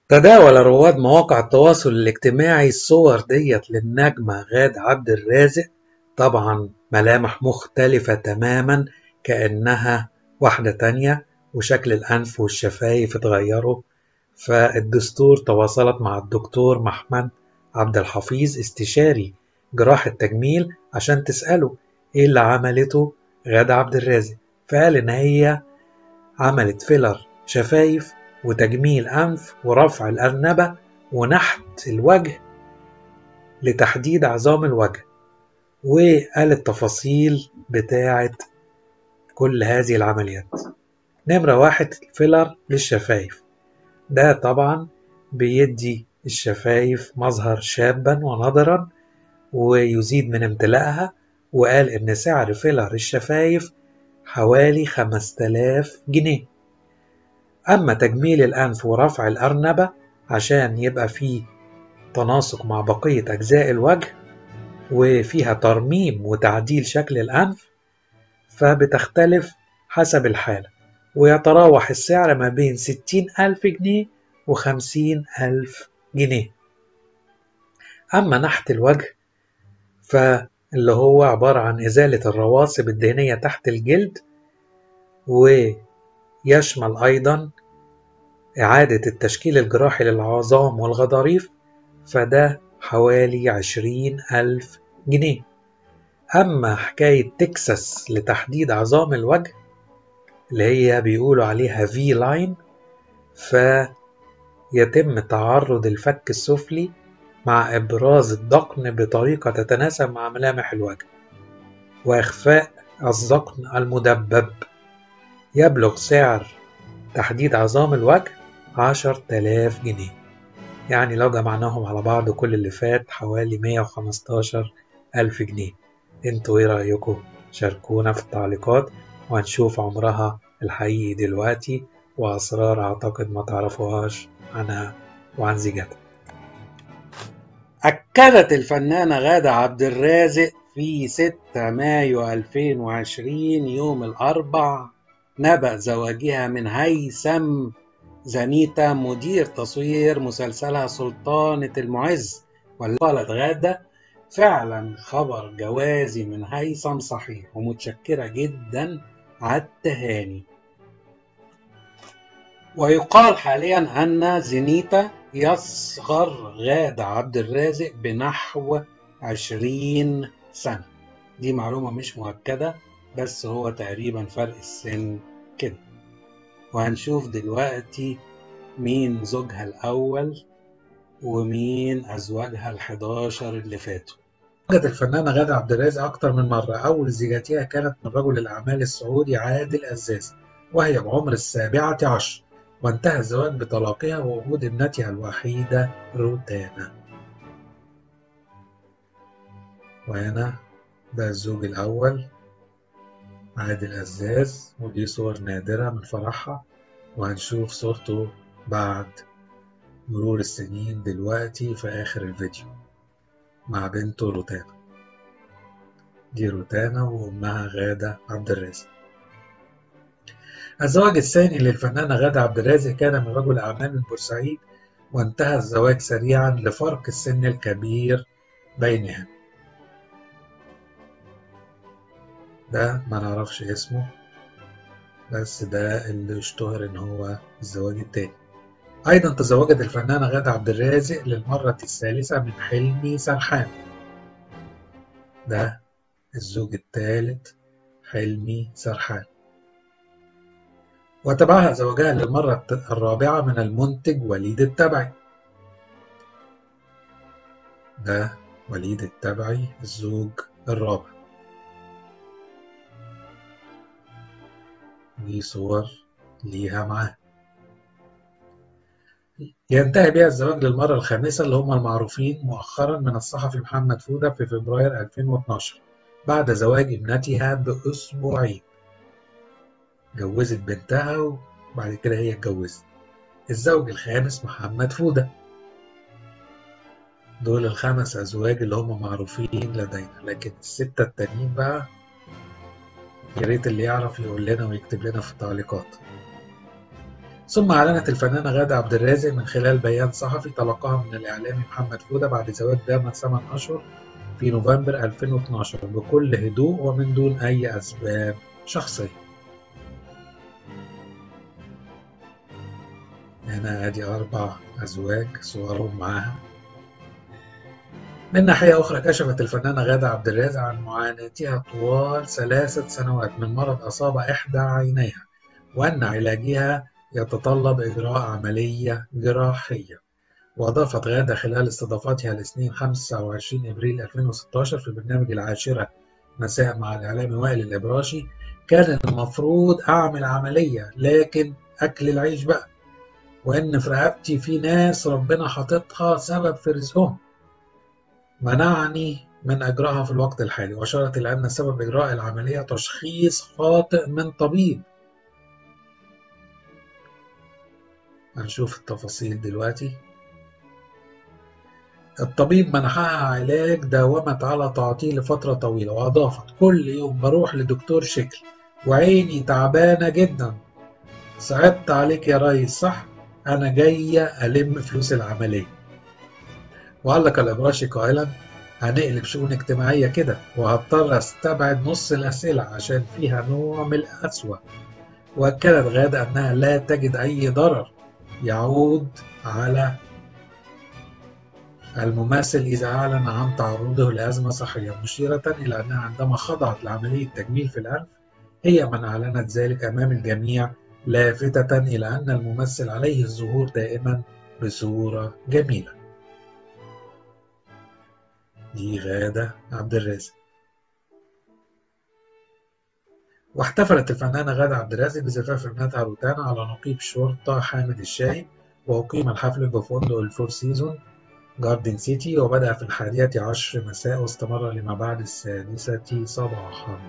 تداول رواد مواقع التواصل الاجتماعي الصور ديت للنجمة غادة عبد الرازق، طبعا ملامح مختلفة تماما كأنها واحدة تانية، وشكل الأنف والشفايف اتغيروا. فالدستور تواصلت مع الدكتور محمد عبد الحفيظ استشاري جراحة تجميل عشان تسأله ايه اللي عملته غادة عبد الرازق، فقال ان هي عملت فيلر شفايف وتجميل أنف ورفع الأرنبة ونحت الوجه لتحديد عظام الوجه، وقال التفاصيل بتاعة كل هذه العمليات. نمرة 1، فيلر للشفايف، ده طبعا بيدي الشفايف مظهر شابا ونضرا ويزيد من امتلاءها، وقال إن سعر فيلر الشفايف حوالي 5000 جنيه. أما تجميل الأنف ورفع الأرنبة عشان يبقى فيه تناسق مع بقية أجزاء الوجه وفيها ترميم وتعديل شكل الأنف، فبتختلف حسب الحالة، ويتراوح السعر ما بين 60,000 جنيه و50,000 جنيه. أما نحت الوجه فاللي هو عبارة عن إزالة الرواسب الدهنية تحت الجلد، ويشمل أيضا إعادة التشكيل الجراحي للعظام والغضاريف، فده حوالي 20,000 جنيه. أما حكاية تكساس لتحديد عظام الوجه اللي هي بيقولوا عليها في لاين، فيتم تعرض الفك السفلي مع إبراز الذقن بطريقة تتناسب مع ملامح الوجه وإخفاء الذقن المدبب. يبلغ سعر تحديد عظام الوجه 10,000 جنيه، يعني لو جمعناهم على بعض كل اللي فات حوالي 115,000 جنيه. انتوا ايه رأيكم؟ شاركونا في التعليقات وهنشوف عمرها الحقيقي دلوقتي وأسرار أعتقد ما تعرفوهاش عنها وعن زيجاتها. أكدت الفنانة غادة عبد الرازق في 6 مايو 2020 يوم الأربع نبأ زواجها من هيثم زنيتا مدير تصوير مسلسلها سلطانة المعز. وقالت غادة: فعلا خبر جوازي من هيثم صحيح ومتشكرة جدا على التهاني. ويقال حاليا أن زنيتا يصغر غادة عبد الرازق بنحو 20 سنة. دي معلومة مش مؤكدة، بس هو تقريبا فرق السن كده. وهنشوف دلوقتي مين زوجها الأول ومين أزواجها ال11 اللي فاتوا. زوجت الفنانة غادة عبد الرازق أكتر من مرة. أول زيجاتها كانت من رجل الأعمال السعودي عادل أزاز وهي بعمر 17، وانتهى الزواج بطلاقها ووجود ابنتها الوحيدة روتانا. وهنا ده الزوج الأول عادل أزاز، ودي صور نادرة من فرحها، وهنشوف صورته بعد مرور السنين دلوقتي في آخر الفيديو مع بنته روتانا. دي روتانا وأمها غادة عبد الرازق. الزواج الثاني للفنانة غادة عبد الرازق كان من رجل أعمال من بورسعيد، وانتهى الزواج سريعا لفرق السن الكبير بينهم. ده ما نعرفش اسمه، بس ده اللي اشتهر ان هو الزواج التاني. ايضا تزوجت الفنانة غادة عبد الرازق للمرة الثالثة من حلمي سرحان. ده الزوج الثالث حلمي سرحان. وتبعها زوجها للمرة الرابعة من المنتج وليد التبعي. ده وليد التبعي الزوج الرابع. دي صور ليها معاه. ينتهي بها الزواج للمرة الخامسة اللي هم المعروفين مؤخرا من الصحفي محمد فودة في فبراير 2012 بعد زواج ابنتها بأسبوعين. جوزت بنتها وبعد كده هي اتجوزت. الزوج الخامس محمد فودة. دول ال5 أزواج اللي هم معروفين لدينا، لكن ال6 التانيين بقى يا ريت اللي يعرف يقول لنا ويكتب لنا في التعليقات. ثم أعلنت الفنانة غادة عبد الرازق من خلال بيان صحفي تلقاها من الإعلامي محمد فودة بعد زواج دام 8 أشهر في نوفمبر 2012 بكل هدوء ومن دون أي أسباب شخصية. هنا أدي 4 أزواج صورهم معاها. من ناحية أخرى كشفت الفنانة غادة عبد الرازق عن معاناتها طوال 3 سنوات من مرض أصاب إحدى عينيها، وأن علاجها يتطلب إجراء عملية جراحية. وأضافت غادة خلال استضافتها الاثنين 25 إبريل 2016 في برنامج العاشرة مساء مع الإعلامي وائل الإبراشي: كان المفروض أعمل عملية لكن أكل العيش بقى، وإن في رقبتي في ناس ربنا حاططها سبب في رزقهم منعني من إجراءها في الوقت الحالي. وأشارت إلى أن سبب إجراء العملية تشخيص خاطئ من طبيب. هنشوف التفاصيل دلوقتي. الطبيب منحها علاج داومت على تعاطيه لفترة طويلة، وأضافت: كل يوم بروح لدكتور شكل وعيني تعبانة جدا. صعبت عليك يا ريس صح؟ أنا جاية ألم فلوس العملية. وعلق الإبراشي قائلا: هنقلب شؤون اجتماعية كده وهضطر استبعد نص الأسئلة عشان فيها نوع من القسوة. وأكدت غادة أنها لا تجد أي ضرر يعود على الممثل إذا أعلن عن تعرضه لأزمة صحية، مشيرة إلى أنها عندما خضعت لعملية تجميل في الأنف هي من أعلنت ذلك أمام الجميع، لافتة إلى أن الممثل عليه الظهور دائما بصورة جميلة. دي غادة عبد الرازق. واحتفلت الفنانة غادة عبد الرازق بزفاف ابنتها روتانا على نقيب شرطة حامد الشاهي، وأقيم الحفل بفندق الفور سيزون جاردن سيتي، وبدأ في 11 مساء واستمر لما بعد 6 صباحا.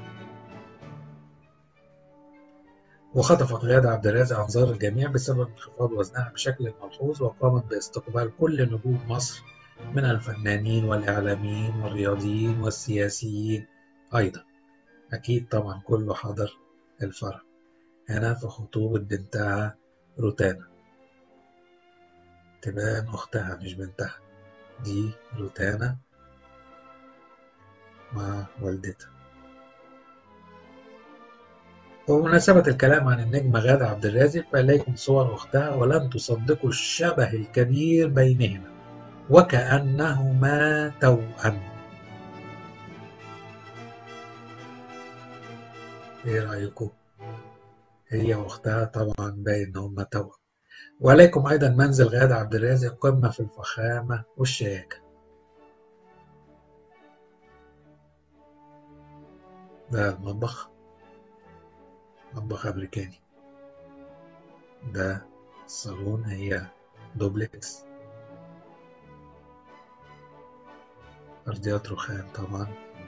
وخطفت غادة عبد الرازق أنظار الجميع بسبب انخفاض وزنها بشكل ملحوظ، وقامت باستقبال كل نجوم مصر من الفنانين والإعلاميين والرياضيين والسياسيين أيضا. أكيد طبعا كله حضر الفرح. هنا في خطوبة بنتها روتانا، تبان أختها مش بنتها. دي روتانا مع والدتها. وبمناسبة الكلام عن النجمة غادة عبد الرازق فإليكم صور أختها ولن تصدقوا الشبه الكبير بينهما وكأنهما توأم. إيه رأيكم؟ هي وأختها طبعا باين إن هما توأم. وإليكم أيضا منزل غادة عبد الرازق قمة في الفخامة والشياكة. ده المطبخ، مطبخ أمريكاني. ده الصالون، هي دوبلكس، أرضيات رخام طبعا.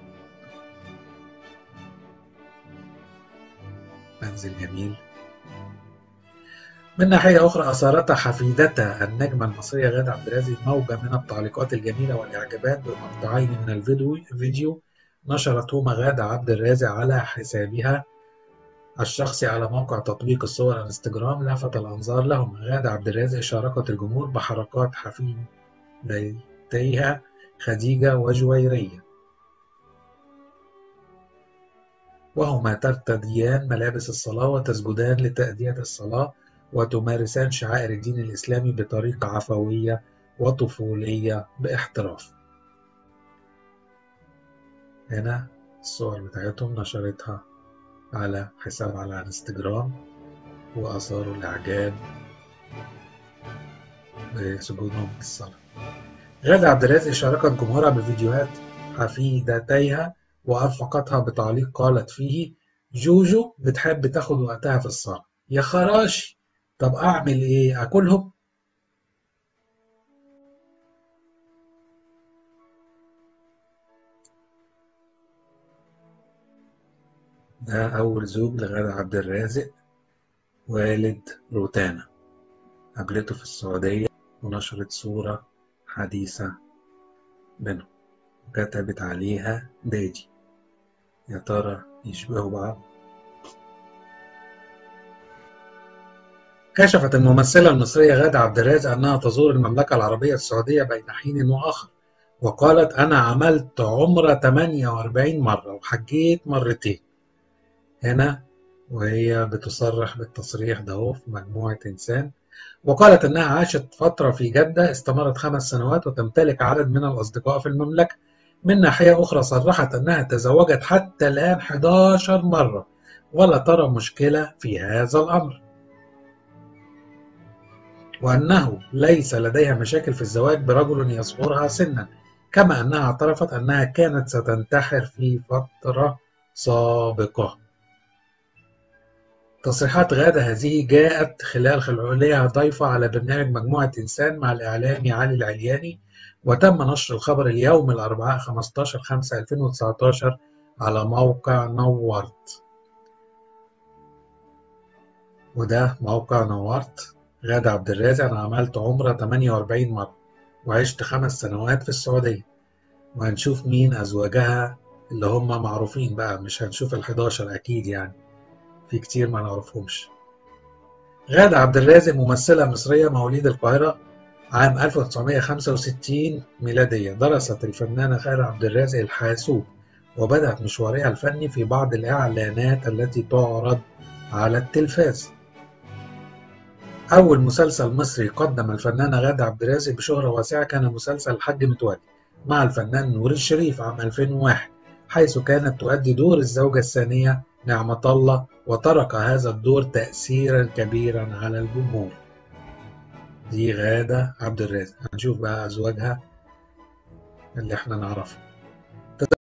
منزل جميل. من ناحية أخرى أثارتها حفيدتها النجمة المصرية غادة عبد الرازق موجة من التعليقات الجميلة والإعجابات بمقطعين من الفيديو نشرتهما غادة عبد الرازق على حسابها الشخصي على موقع تطبيق الصور انستجرام. لفت الأنظار لهما. غادة عبد الرازق شاركت الجمهور بحركات حفيدتيها خديجة وجويرية، وهما ترتديان ملابس الصلاة وتسجدان لتأدية الصلاة وتمارسان شعائر الدين الإسلامي بطريقة عفوية وطفولية باحتراف. هنا الصور بتاعتهم نشرتها على حساب على انستجرام وأثاروا الإعجاب بسجودهم في الصلاة. غادة عبد الرازق شاركت جمهورها بفيديوهات حفيدتيها وأرفقتها بتعليق قالت فيه: جوجو بتحب تاخد وقتها في الصلاة. يا خراشي، طب أعمل إيه؟ أكلهم؟ ده أول زوج لغادة عبد الرازق، والد روتانا. قابلته في السعودية ونشرت صورة حديثة بينهم وكتبت عليها دادي. يا ترى يشبهوا بعض؟ كشفت الممثلة المصرية غادة عبد الرازق أنها تزور المملكة العربية السعودية بين حين وآخر، وقالت: أنا عملت عمرة 48 مرة وحجيت مرتين. هنا وهي بتصرح بالتصريح ده في مجموعة إنسان. وقالت أنها عاشت فترة في جدة استمرت 5 سنوات وتمتلك عدد من الأصدقاء في المملكة. من ناحية أخرى صرحت أنها تزوجت حتى الآن 11 مرة ولا ترى مشكلة في هذا الأمر، وأنه ليس لديها مشاكل في الزواج برجل يصغرها سنا، كما أنها اعترفت أنها كانت ستنتحر في فترة سابقة. تصريحات غادة هذه جاءت خلال خلالها ضيفة على برنامج مجموعة إنسان مع الإعلامي علي العلياني، وتم نشر الخبر اليوم الأربعاء 15/5/2019 على موقع نورت. وده موقع نورت. غادة عبد الرازق: أنا عملت عمرة 48 مرة وعشت 5 سنوات في السعودية. وهنشوف مين أزواجها اللي هم معروفين بقى، مش هنشوف ال11 أكيد، يعني في كتير ما نعرفهمش. غادة عبد الرازق ممثلة مصرية مواليد القاهرة عام 1965 ميلادية. درست الفنانة غادة عبد الرازق الحاسوب، وبدأت مشوارها الفني في بعض الإعلانات التي تعرض على التلفاز. أول مسلسل مصري قدم الفنانة غادة عبد الرازق بشهرة واسعة كان مسلسل الحاج متولي مع الفنان نور الشريف عام 2001، حيث كانت تؤدي دور الزوجة الثانية نعمة الله، وترك هذا الدور تأثيرا كبيرا على الجمهور. دي غادة عبد الرازق. هنشوف بقى أزواجها اللي احنا نعرفها.